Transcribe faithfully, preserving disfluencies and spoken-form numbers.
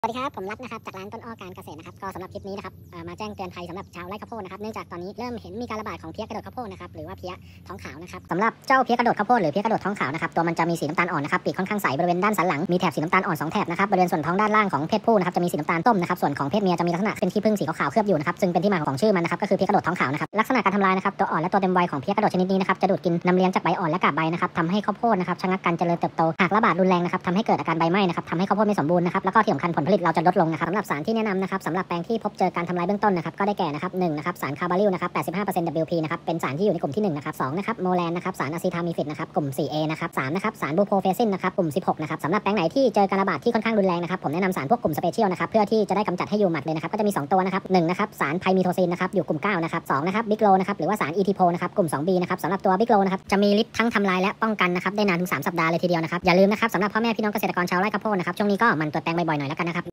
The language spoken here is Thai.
สวัสดีครับผมรัฐนะครับจากร้านต้นอ้อการเกษตรนะครับก็สำหรับคลิปนี้นะครับมาแจ้งเตือนภัยสำหรับชาวไร่ข้าวโพดนะครับเนื่องจากตอนนี้เริ่มเห็นมีการระบาดของเพี้ยกระโดดข้าวโพดนะครับหรือว่าเพี้ยท้องขาวนะครับสำหรับเจ้าเพี้ยกระโดดข้าวโพดหรือเพี้ยกระโดดท้องขาวนะครับตัวมันจะมีสีน้ำตาลอ่อนนะครับปีกค่อนข้างใสบริเวณด้านสันหลังมีแถบสีน้ำตาลอ่อนสองแถบนะครับบริเวณส่วนท้องด้านล่างของเพศผู้นะครับจะมีสีน้ำตาลต้มนะครับส่วนของเพศเมียจะมีลักษณะเป็นขี้ผึ้งสีขาวๆเคลือบอยู่นะครับซึ่งเป็นที่มาของชื่อมันนะครับก็คือเพี้ยกระโดดท้องขาวนะครับลักษณะการทำลายนะครับตัวอ่อนและตัวเต็มวัยของเพี้ยกระโดดชนิดนี้นะครับจะดูดกินน้ำเลี้ยงจากใบอ่อนและกาบใบนะครับทำให้ข้าวโพดนะครับชะงักการเจริญเติบโตหากระบาดรุนแรงนะครับทำให้เกิดอาการใบไหม้นะครับทำให้ข้าวโพดไม่สมบูรณ์นะครับแล้วก็ที่สำคัญผลผลิตเราจะลดลงนะครับสำหรับสารที่แนะนำนะครับสำหรับแปลงที่พบเจอการทำลายเบื้องต้นนะครับก็ได้แก่นะครับหนึ่งนะครับสารคาร์บาริลนะครับ แปดสิบห้าเปอร์เซ็นต์ ดับเบิลยู พี นะครับเป็นสารที่อยู่ในกลุ่มที่หนึ่งนะครับสองนะครับโมแลนนะครับสารอะซิทามีฟิดนะครับกลุ่ม สี่ เอ นะครับสามนะครับสารบูโพเฟซินนะครับกลุ่ม สิบหกนะครับสำหรับแปลงไหนที่เจอการระบาดที่ค่อนข้างรุนแรงนะครับผมแนะนำสารพวกกลุ่มสเปเชียลนะครับเพื่อที่จะได้กำจัดให้อยู่หมัดเลยนะครับก็จะมีสองตัวนะครับหนึ่งนะครับสารไพมีโทซินนะครับอยู่กลุ่มเก้านะครับสองนะครับบิ๊กโลนะครับหรือว่าสารอีทีโพนะครับกลุ่ม สอง บี นะครับสำหรับตัวบิ๊กโลนะครับจะมีฤทธิ์ทั้งทำลายและป้องกันนะครับได้นานถึงสามสัปดาห์เลยทีเดียวนะครับอย่าลืมนะครับสำหรับพ่อแม่พี่น้องเกษตรกรชาวไร่ข้าวโพดนะครับช่วงนี้ก็มันตรวจแปลงบ่อยๆหน่อยแล้วกันนะครับ